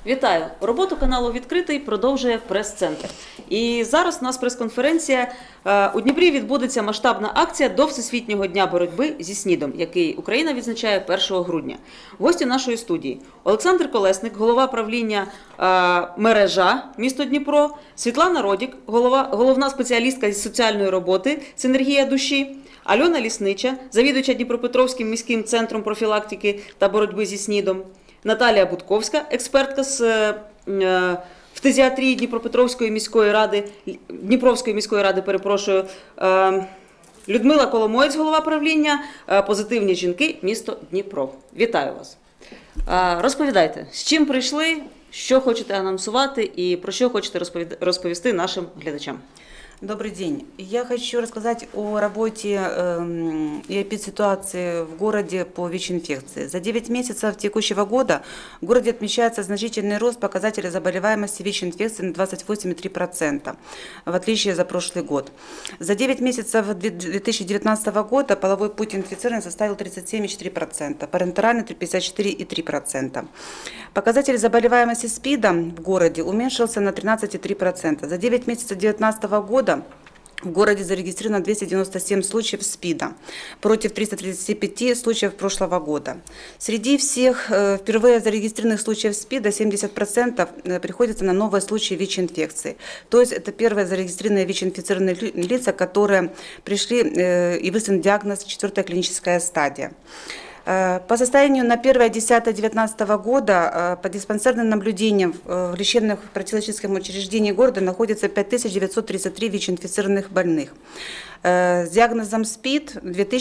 Вітаю! Роботу каналу «Відкритий» продовжує прес-центр. І зараз у нас прес-конференція. У Дніпрі відбудеться масштабна акція до Всесвітнього дня боротьби зі СНІДом, який Україна відзначає 1 грудня. Гості нашої студії – Олександр Колесник, голова правління «Мережа» місто Дніпро, Світлана Родік, головна спеціалістка зі соціальної роботи «Синергія душі», Альона Ліснича, завідувача Дніпропетровським міським центром профілактики та боротьби зі СНІДом, Наталія Будковська, експертка в фтизіатрії Дніпропетровської міської ради, Дніпровської міської ради, перепрошую, Людмила Коломоєць, голова правління «Позитивні жінки», місто Дніпро. Вітаю вас. Розповідайте, з чим прийшли, що хочете анонсувати і про що хочете розповісти нашим глядачам. Добрый день. Я хочу рассказать о работе и эпидситуации в городе по ВИЧ-инфекции. За 9 месяцев текущего года в городе отмечается значительный рост показателя заболеваемости ВИЧ-инфекцией на 28,3%, в отличие за прошлый год. За 9 месяцев 2019 года половой путь инфицирования составил 37,4%, парентеральный 54,3%. Показатель заболеваемости СПИДом в городе уменьшился на 13,3%. За 9 месяцев 2019 года в городе зарегистрировано 297 случаев СПИДа против 335 случаев прошлого года. Среди всех впервые зарегистрированных случаев СПИДа 70% приходится на новые случаи ВИЧ-инфекции. То есть это первые зарегистрированные ВИЧ-инфицированные лица, которые пришли и выставлен диагноз 4-я клиническая стадия. По состоянию на 1.10.2019 года по диспансерным наблюдениям в лечебных профилактических учреждениях города находится 5933 ВИЧ-инфицированных больных. С диагнозом СПИД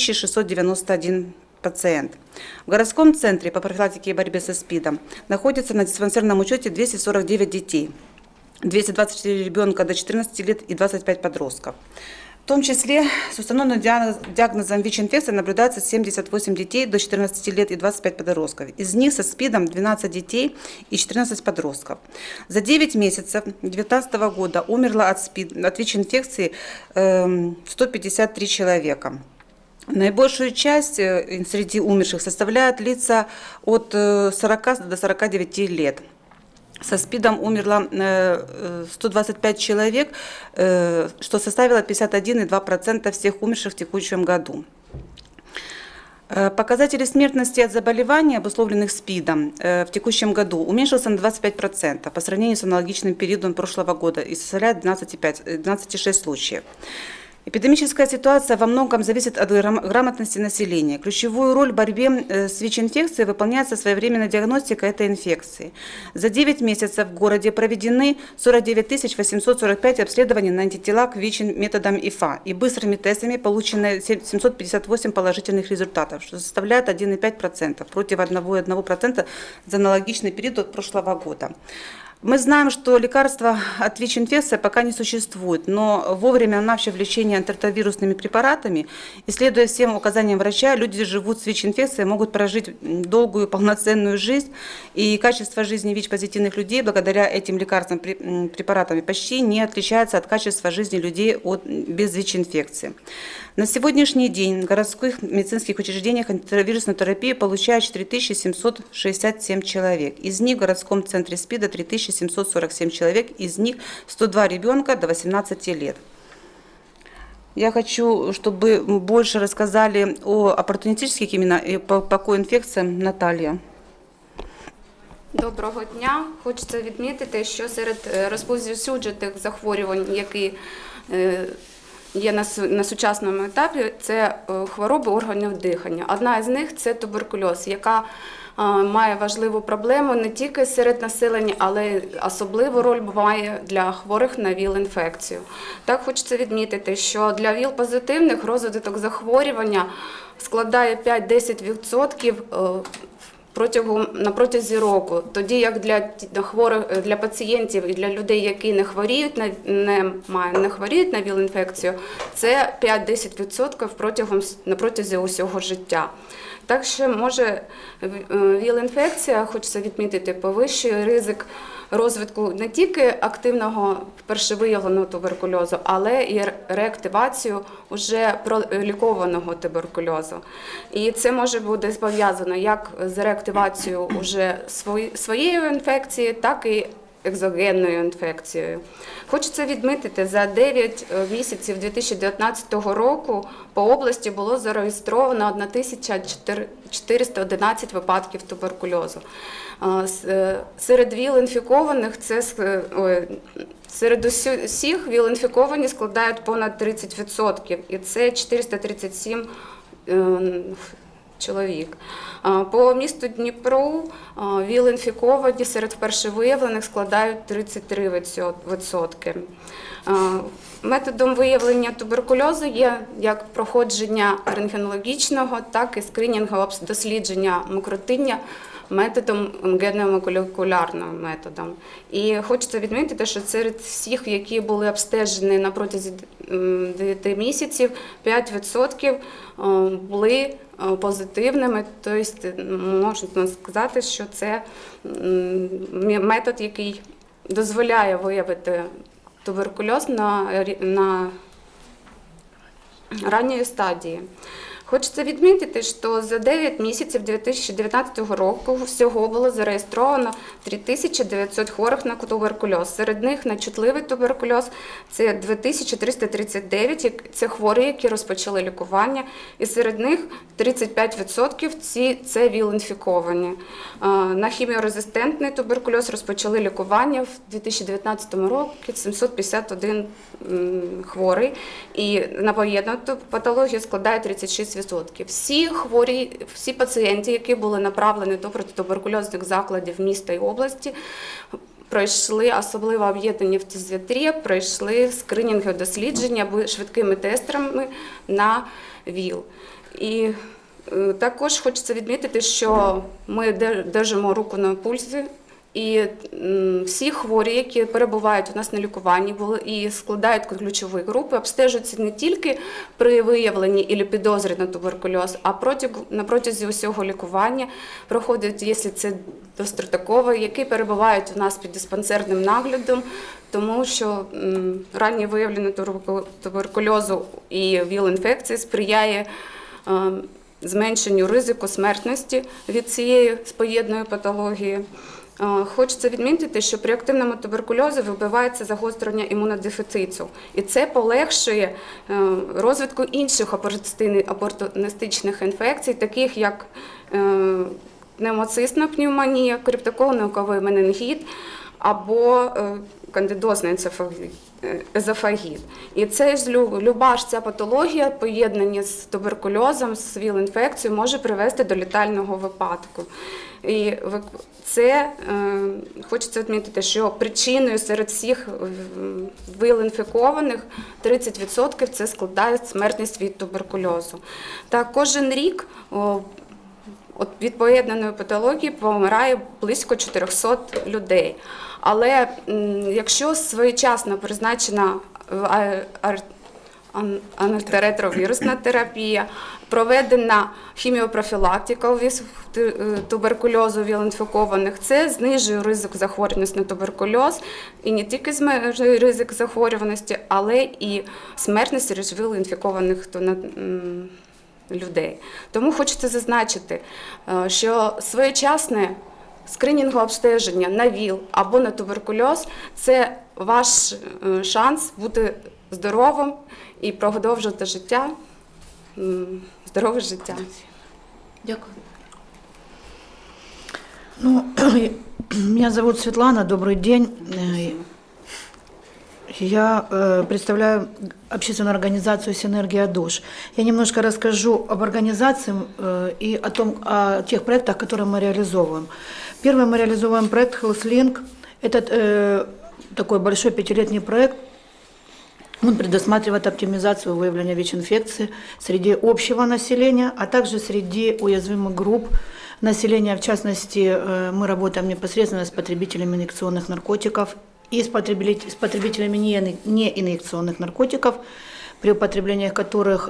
2691 пациент. В городском центре по профилактике и борьбе со СПИДом находится на диспансерном учете 249 детей, 224 ребенка до 14 лет и 25 подростков. В том числе с установленным диагнозом ВИЧ-инфекции наблюдается 78 детей до 14 лет и 25 подростков. Из них со СПИДом 12 детей и 14 подростков. За 9 месяцев 2019 года умерло от ВИЧ-инфекции 153 человека. Наибольшую часть среди умерших составляют лица от 40 до 49 лет. Со СПИДом умерло 125 человек, что составило 51,2% всех умерших в текущем году. Показатели смертности от заболеваний, обусловленных СПИДом, в текущем году уменьшился на 25% по сравнению с аналогичным периодом прошлого года и составляет 12,6 случаев. Эпидемическая ситуация во многом зависит от грамотности населения. Ключевую роль в борьбе с ВИЧ-инфекцией выполняется своевременная диагностика этой инфекции. За 9 месяцев в городе проведены 49 845 обследований на антитела к ВИЧ методом ИФА и быстрыми тестами получено 758 положительных результатов, что составляет 1,5% против 1,1% за аналогичный период от прошлого года. Мы знаем, что лекарства от ВИЧ-инфекции пока не существует, но вовремя начав лечение антиретровирусными препаратами и следуя всем указаниям врача, люди живут с ВИЧ-инфекцией, могут прожить долгую полноценную жизнь, и качество жизни ВИЧ-позитивных людей благодаря этим лекарственным препаратам почти не отличается от качества жизни людей без ВИЧ-инфекции. На сегодняшний день в городских медицинских учреждениях антиретровирусную терапию получают 4767 человек. Из них в городском центре СПИДа 3747 человек, из них 102 ребенка до 18 лет. Я хочу, чтобы больше рассказали о оппортунистических именно и по коинфекциям Наталья. Доброго дня. Хочеться відмітити, що серед розповсюджених захворювань, які є на сучасному етапі, це хвороби органів дихання. Одна із них – це туберкульоз, яка має важливу проблему не тільки серед населення, але й особливу роль має для хворих на ВІЛ-інфекцію. Так хочеться відмітити, що для ВІЛ-позитивних розвиток захворювання складає 5-10% на протязі року, тоді як для пацієнтів і для людей, які не хворіють на ВІЛ-інфекцію, це 5-10% на протязі усього життя. Так що може ВІЛ-інфекція, хочеться відмітити, повищує ризик розвитку не тільки активного першовиявленого туберкульозу, але і реактивацію уже пролікованого туберкульозу. І це може бути пов'язано як з реактивацією уже своєї інфекції, так і екзогенною інфекцією. Хочеться відмітити, за 9 місяців 2019 року по області було зареєстровано 1411 випадків туберкульозу. Серед ВІЛ-інфікованих серед усіх ВІЛ-інфіковані складають понад 30%, і це 437 чоловік. По місту Дніпру ВІЛ-інфіковані серед першовиявлених складають 33%. Методом виявлення туберкульозу є як проходження рентгенологічного, так і скринінгового дослідження мокротиння методом генно-молекулярним методом. І хочеться відмітити, що серед всіх, які були обстежені на протязі 9 місяців, 5% були позитивними, тобто можна сказати, що це метод, який дозволяє виявити туберкульоз на ранньої стадії. Хочеться відмітити, що за 9 місяців 2019 року всього було зареєстровано 3900 хворих на туберкульоз. Серед них на чутливий туберкульоз це 2339, це хворі, які розпочали лікування, і серед них 35% це ВІЛ-інфіковані. На хіміорезистентний туберкульоз розпочали лікування в 2019 році 751 хворий, і на поєднану патологію складає 36%. Всі пацієнти, які були направлені до протитуберкульозних закладів міста і області, пройшли, особливо об'єднані в фтизіатрії, пройшли скринінгове дослідження швидкими тестами на ВІЛ. І також хочеться відмітити, що ми держимо руку на пульсі, і всі хворі, які перебувають у нас на лікуванні і складають ключові групи, обстежуються не тільки при виявленні і підозрі на туберкульоз, а на протязі усього лікування проходять, якщо це достроково, які перебувають у нас під диспансерним наглядом, тому що раннє виявлення туберкульозу і ВІЛ-інфекції сприяє зменшенню ризику смертності від цієї споєднаної патології. Хочеться відмітити, що при активному туберкульозі вибивається загострення імунодефіциту, і це полегшує розвитку інших опортуністичних інфекцій, таких як пневмоцистна пневмонія, криптоконусовий менингіт або кандидозний езофагіт. І це ж люба ж ця патологія, поєднання з туберкульозом, з ВІЛ-інфекцією, може привести до летального випадку. І це, хочеться відмітити, що причиною серед всіх ВІЛ-інфікованих 30% це складає смертність від туберкульозу. Та кожен рік від поєднаної патології помирає близько 400 людей. Але якщо своєчасно призначена антиретровірусна терапія, проведена хіміопрофілактика туберкульозу ВІЛ-інфікованих, це знижує ризик захворюваності на туберкульоз, і не тільки знижує ризик захворюваності, але і смертність серед ВІЛ-інфікованих людей. Тому хочеться зазначити, що своєчасне скринінгове обстеження на ВІЛ або на туберкульоз – це ваш шанс бути здоровим і продовжувати життя, здорове життя. Дякую. Ну, меня зовут Светлана, добрый день. Я представляю общественную организацию «Синергия ДОЖ». Я немножко расскажу об организации и о тех проектах, которые мы реализовываем. Первый мы реализовываем проект HealthLink. Это такой большой 5-летний проект. Он предусматривает оптимизацию выявления ВИЧ-инфекции среди общего населения, а также среди уязвимых групп населения. В частности, мы работаем непосредственно с потребителями инъекционных наркотиков и с потребителями неинъекционных наркотиков, при употреблении которых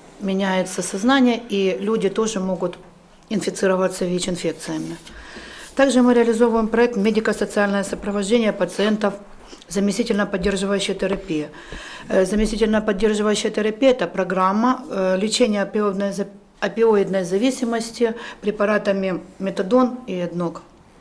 меняется сознание, и люди тоже могут инфицироваться ВИЧ-инфекциями. Также мы реализовываем проект «Медико-социальное сопровождение пациентов заместительно-поддерживающая терапия». Заместительно-поддерживающая терапия – это программа лечения опиоидной зависимости препаратами метадон и эднок.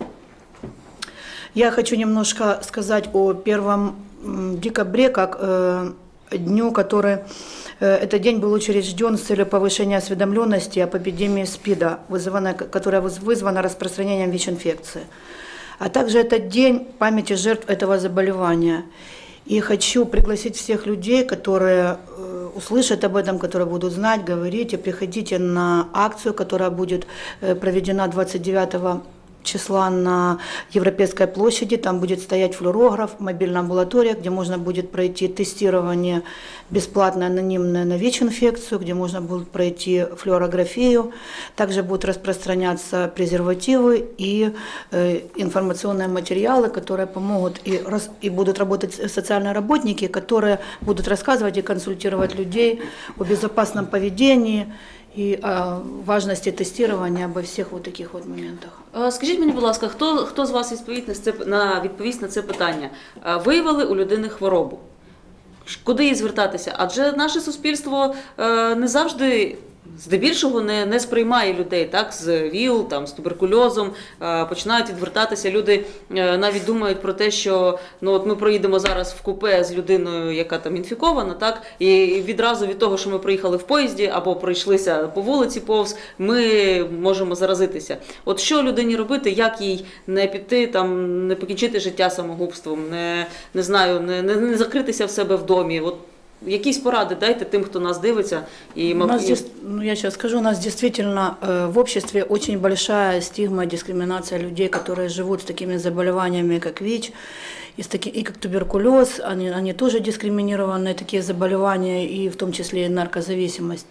Я хочу немножко сказать о 1 декабре, как дню, который этот день был учрежден с целью повышения осведомленности об эпидемии СПИДа, которая вызвана распространением ВИЧ-инфекции. А также этот день памяти жертв этого заболевания. И хочу пригласить всех людей, которые услышат об этом, которые будут знать, говорить, приходите на акцию, которая будет проведена 29 числа на Европейской площади. Там будет стоять флюорограф, мобильная амбулатория, где можно будет пройти тестирование бесплатное, анонимное на ВИЧ-инфекцию, где можно будет пройти флюорографию. Также будут распространяться презервативы и информационные материалы, которые помогут, и будут работать социальные работники, которые будут рассказывать и консультировать людей о безопасном поведении і важності тестування обо всіх вот таких от моментах. Скажіть мені, будь ласка, хто з вас відповість на це питання? Виявили у людини хворобу. Куди їй звертатися? Адже наше суспільство не завжди, здебільшого, не сприймає людей так, з ВІЛ, там, з туберкульозом, починають відвертатися. Люди навіть думають про те, що от ми проїдемо зараз в купе з людиною, яка там інфікована, так, і відразу від того, що ми приїхали в поїзді або пройшлися по вулиці повз, ми можемо заразитися. От що людині робити, як їй не піти, там, не покінчити життя самогубством, не закритися в себе в домі? От якісь поради дайте тем, кто нас дивится. Я сейчас скажу, у нас действительно в обществе очень большая стигма, дискриминация людей, которые живут с такими заболеваниями, как ВИЧ, и как туберкулез. Они тоже дискриминированные, такие заболевания, и в том числе и наркозависимость.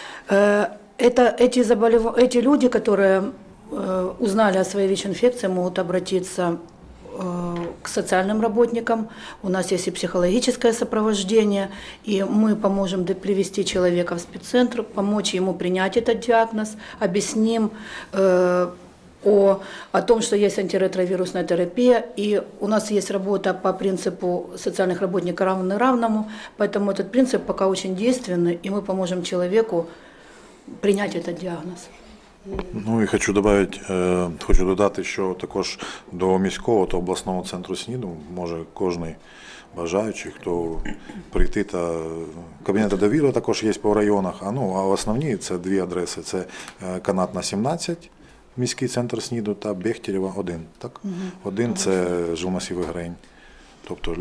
Эти люди, которые узнали о своей ВИЧ-инфекции, могут обратиться к социальным работникам. У нас есть и психологическое сопровождение, и мы поможем привести человека в спеццентр, помочь ему принять этот диагноз, объясним о том, что есть антиретровирусная терапия, и у нас есть работа по принципу социальных работников равный равному, поэтому этот принцип пока очень действенный, и мы поможем человеку принять этот диагноз. Ну і хочу додати, що також до міського та обласного центру СНІДу може кожен бажаючий, хто прийти, та кабінети довіри також є по районах, а основні це дві адреси, це Канатна 17, міський центр СНІДу, та Бехтерєва 1. Так? Один – це Жилмасів Грень. Тобто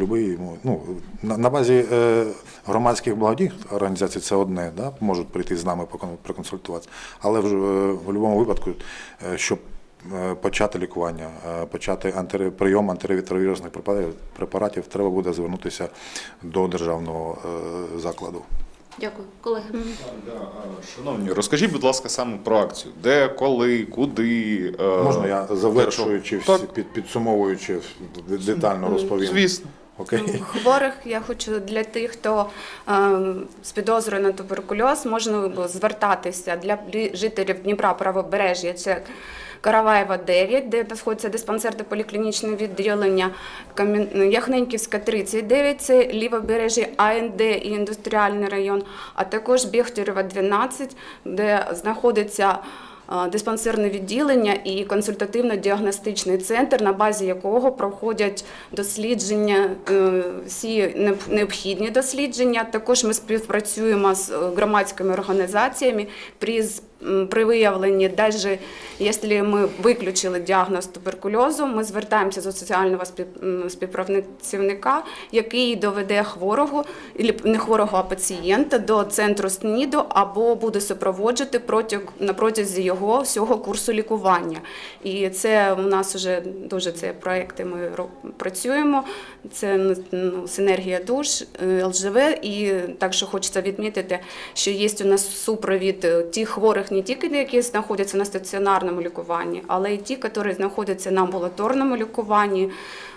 на базі громадських благодійних організацій це одне, да, можуть прийти з нами проконсультуватися, але в будь-якому випадку, щоб почати лікування, почати прийом антиретровірусних препаратів, треба буде звернутися до державного закладу. Дякую. Колеги. Шановні, розкажіть, будь ласка, саме про акцію. Де, коли, куди? Можна я, завершуючи, підсумовуючи, детально розповім? Звісно. Окей. Хворих, я хочу для тих, хто з підозрою на туберкульоз, можна звертатися для жителів Дніпра правобережжя. Це Караваєва 9, де знаходиться диспансер та поліклінічне відділення, Яхненківська 39, це лівобережжя АНД і індустріальний район, а також Бехтерєва 12, де знаходиться диспансерне відділення і консультативно-діагностичний центр, на базі якого проходять дослідження, всі необхідні дослідження. Також ми співпрацюємо з громадськими організаціями при виявленні, навіть якщо ми виключили діагноз туберкульозу, ми звертаємося до соціального співпрацівника, який доведе хворого, не хворого, а пацієнта до центру СНІДу або буде супроводжувати на протязі його всього курсу лікування. І це у нас вже дуже ці проекти ми працюємо. Це Синергія душ, ЛЖВ, і також хочеться відмітити, що є у нас супровід тих хворих, не тільки які знаходяться на стаціонарному лікуванні, але й ті, які знаходяться на амбулаторному лікуванні,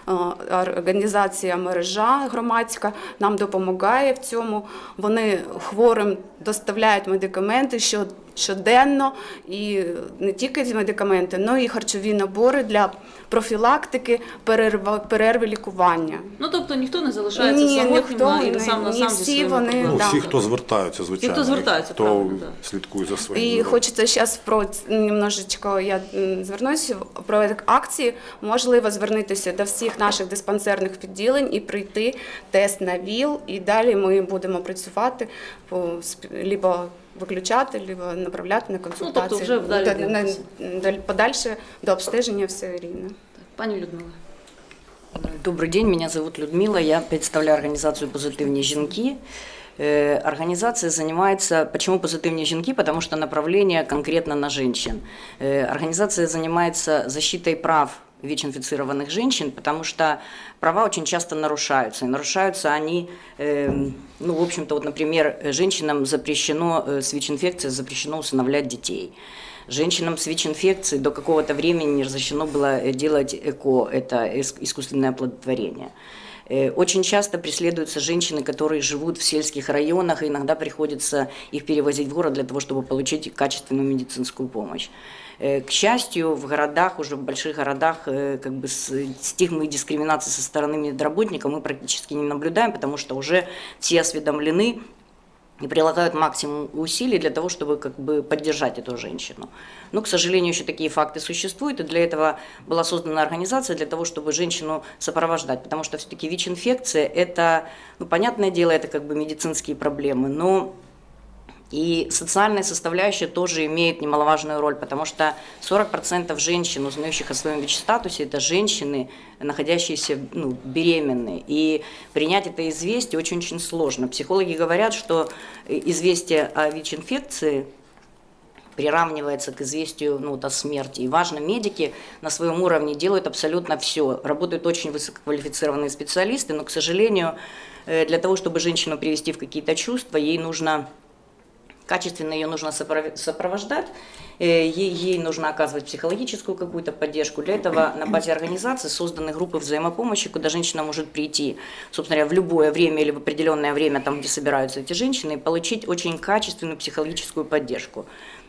організація мережа громадська нам допомагає в цьому. Вони хворим доставляють медикаменти щоденно, і не тільки медикаменти, але й харчові набори для профілактики перерви лікування. Ну, тобто ніхто не залишається самотнім і сам на сам зі своїми проблемами. Ну, да. всі, хто звертаються, звичайно. хто звертаються, хто правильно, да. слідкує за своїм І здоров'ям. хочеться зараз немножечко я звернуся про акції. Можливо звернутися до всіх наших диспансерних відділень і пройти тест на ВІЛ. І далі ми будемо працювати либо виключати, либо направляти на консультації. тобто вже вдалі подальше до обстеження все рівно. Пані Людмила. Добрый день, меня зовут Людмила, я представляю организацию «Позитивні жінки». Организация занимается, почему «Позитивні жінки?» Потому что направление конкретно на женщин. Организация занимается защитой прав ВИЧ-инфицированных женщин, потому что права очень часто нарушаются. И нарушаются они, ну, в общем-то, вот, например, женщинам запрещено с ВИЧ-инфекцией запрещено усыновлять детей. Женщинам с ВИЧ-инфекцией до какого-то времени не разрешено было делать ЭКО, это искусственное оплодотворение. Очень часто преследуются женщины, которые живут в сельских районах, и иногда приходится их перевозить в город для того, чтобы получить качественную медицинскую помощь. К счастью, в городах, уже в больших городах, как бы стигмы и дискриминации со стороны медработников мы практически не наблюдаем, потому что уже все осведомлены и прилагают максимум усилий для того, чтобы как бы поддержать эту женщину. Но, к сожалению, еще такие факты существуют, и для этого была создана организация, для того, чтобы женщину сопровождать, потому что все-таки ВИЧ-инфекция – это, ну, понятное дело, это как бы медицинские проблемы, но и социальная составляющая тоже имеет немаловажную роль, потому что 40% женщин, узнающих о своем ВИЧ-статусе, это женщины, находящиеся, ну, беременные. И принять это известие очень-очень сложно. Психологи говорят, что известие о ВИЧ-инфекции приравнивается к известию, ну, о смерти. И важно, медики на своем уровне делают абсолютно все. Работают очень высококвалифицированные специалисты, но, к сожалению, для того, чтобы женщину привести в какие-то чувства, ей нужно... Качественно ее нужно сопровождать, ей нужно оказывать психологическую какую-то поддержку. Для этого на базе организации созданы группы взаимопомощи, куда женщина может прийти, собственно говоря, в любое время или в определенное время, там, где собираются эти женщины, и получить очень качественную психологическую поддержку.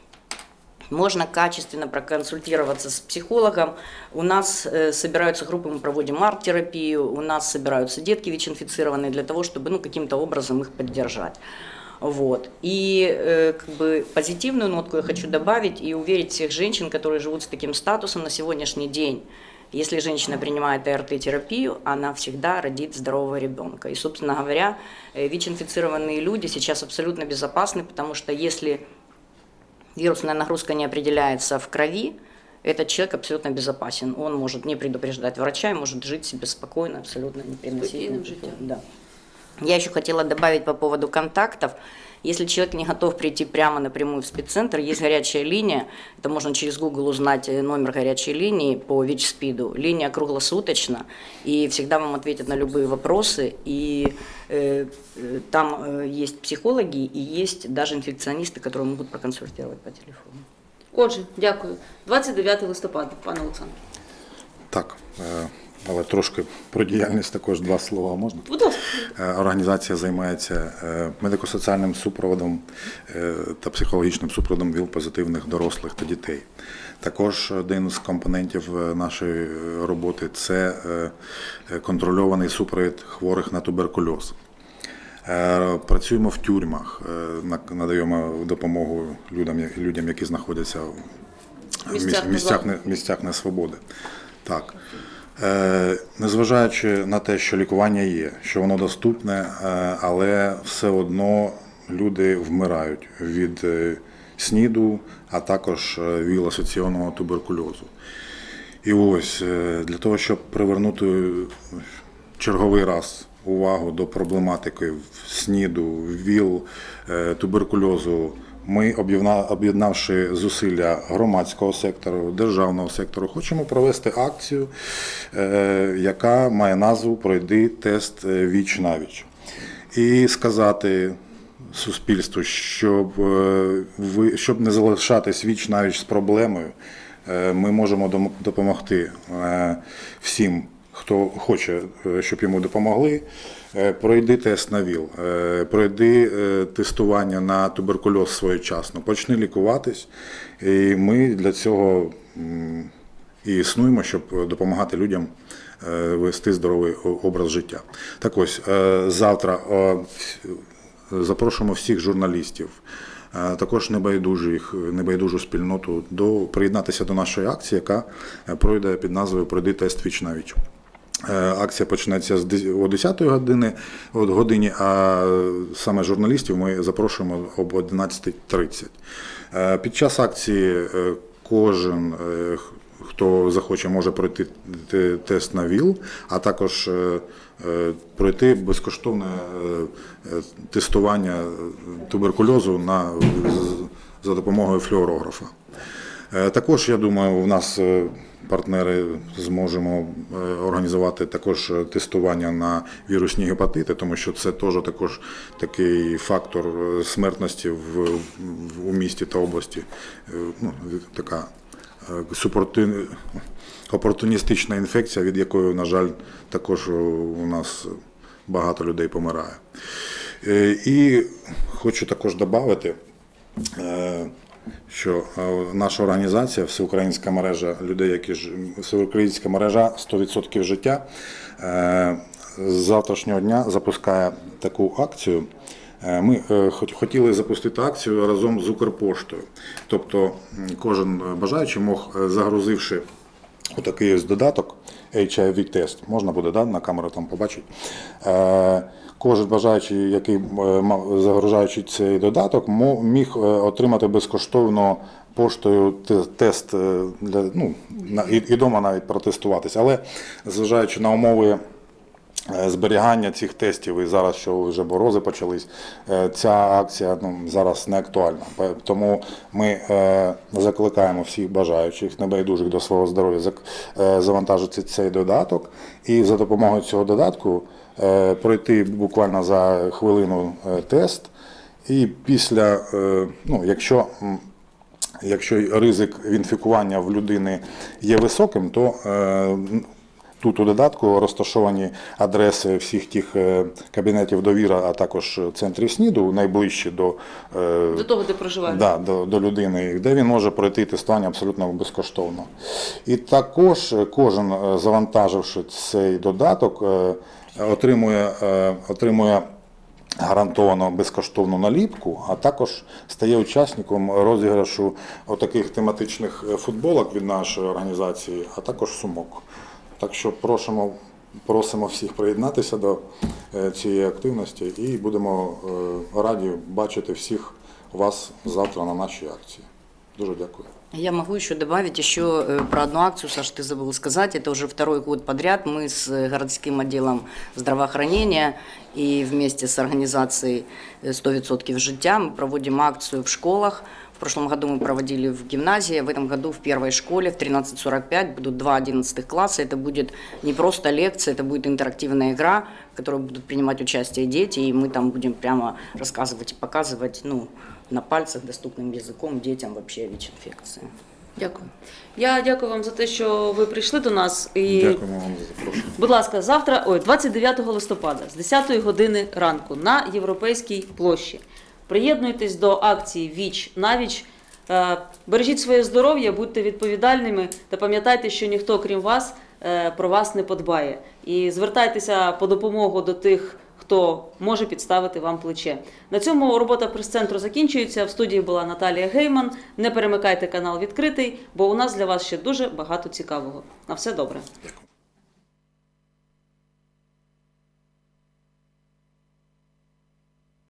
Можно качественно проконсультироваться с психологом. У нас собираются группы, мы проводим арт-терапию, у нас собираются детки ВИЧ-инфицированные для того, чтобы, ну, каким-то образом их поддержать. Вот. И как бы позитивную нотку я хочу добавить и уверить всех женщин, которые живут с таким статусом на сегодняшний день. Если женщина принимает АРТ-терапию, она всегда родит здорового ребенка. И, собственно говоря, ВИЧ-инфицированные люди сейчас абсолютно безопасны, потому что если вирусная нагрузка не определяется в крови, этот человек абсолютно безопасен. Он может не предупреждать врача и может жить себе спокойно, абсолютно не приносить. Да. Я еще хотела добавить по поводу контактов. Если человек не готов прийти прямо напрямую в спеццентр, есть горячая линия, это можно через Google узнать номер горячей линии по ВИЧ-СПИДу. Линия круглосуточно, и всегда вам ответят на любые вопросы. И там есть психологи и есть даже инфекционисты, которые могут проконсультировать по телефону. Отже, дякую. 29 листопада, пане Олександр. Так, але трошки про діяльність також два слова можна? Будь ласка. Організація займається медико-соціальним супроводом та психологічним супроводом ВІЛ-позитивних дорослих та дітей. Також один з компонентів нашої роботи – це контрольований супровід хворих на туберкульоз. Працюємо в тюрмах, надаємо допомогу людям, які знаходяться в місцях несвободи. Так. Незважаючи на те, що лікування є, що воно доступне, але все одно люди вмирають від СНІДу, а також ВІЛ-асоційованого туберкульозу. І ось, для того, щоб привернути черговий раз увагу до проблематики СНІДу, ВІЛ, туберкульозу, ми, об'єднавши зусилля громадського сектору, державного сектору, хочемо провести акцію, яка має назву «Пройди тест ВІЧ на ВІЧ». І сказати суспільству, щоб не залишатись віч навіч з проблемою, ми можемо допомогти всім, хто хоче, щоб йому допомогли, пройди тест на ВІЛ, пройди тестування на туберкульоз своєчасно, почни лікуватись. І ми для цього і існуємо, щоб допомагати людям вести здоровий образ життя. Так ось, завтра запрошуємо всіх журналістів, також небайдужу спільноту приєднатися до нашої акції, яка пройде під назвою «Пройди тест віч на віч». Акція почнеться о 10 годині, а саме журналістів ми запрошуємо об 11:30. Під час акції кожен, хто захоче, може пройти тест на ВІЛ, а також пройти безкоштовне тестування туберкульозу за допомогою флюорографа. Також, я думаю, у нас партнери зможемо організувати також тестування на вірусні гепатити, тому що це теж також такий фактор смертності у місті та області. Ну, така опортуністична інфекція, від якої, на жаль, також у нас багато людей помирає. І хочу також додати, що наша організація, Всеукраїнська мережа людей, Всеукраїнська мережа 100% життя, з завтрашнього дня запускає таку акцію. Ми хотіли запустити акцію разом з Укрпоштою. Тобто кожен бажаючий загрузивши отакий ось додаток HIV-тест, можна буде на камеру там побачити, кожен бажаючий, який загружаючи цей додаток, міг отримати безкоштовно поштою тест і вдома навіть протестуватися. Але зважаючи на умови зберігання цих тестів, і зараз, що вже морози почались, ця акція зараз не актуальна. Тому ми закликаємо всіх бажаючих, небайдужих до свого здоров'я, завантажити цей додаток і за допомогою цього додатку пройти буквально за хвилину тест. І після, якщо ризик інфікування в людини є високим, то тут у додатку розташовані адреси всіх тих кабінетів «Довіра», а також центрів СНІДу, найближчі до того, де проживає. Да, до людини, де він може пройти тестування абсолютно безкоштовно. І також кожен, завантаживши цей додаток, отримує гарантовано безкоштовну наліпку, а також стає учасником розіграшу отаких тематичних футболок від нашої організації, а також сумок. Так що просимо всіх приєднатися до цієї активності і будемо раді бачити всіх вас завтра на нашій акції. Дуже дякую. Я могу еще добавить про одну акцию, Саша, ты забыл сказать, это уже второй год подряд мы с городским отделом здравоохранения и вместе с организацией 100% життя мы проводим акцию в школах. В прошлом году мы проводили в гимназии, в этом году в первой школе в 13:45 будут 2 11 класса. Это будет не просто лекция, это будет интерактивная игра, в которой будут принимать участие дети, и мы там будем прямо рассказывать и показывать, на пальцах доступным языком детям вообще ВИЧ-инфекции. Дякую. Я дякую вам за те, що ви прийшли до нас. І, дякуємо вам за запрошення. будь ласка, завтра, 29 листопада, з 10 години ранку на Європейській площі. Приєднуйтесь до акції «Віч на віч». Бережіть своє здоров'я, будьте відповідальними та пам'ятайте, що ніхто, крім вас, про вас не подбає. І звертайтеся по допомогу до тих, хто може підставити вам плече. На цьому робота прес-центру закінчується. В студії була Наталія Гейман. Не перемикайте канал «Відкритий», бо у нас для вас ще дуже багато цікавого. На все добре. Дякую.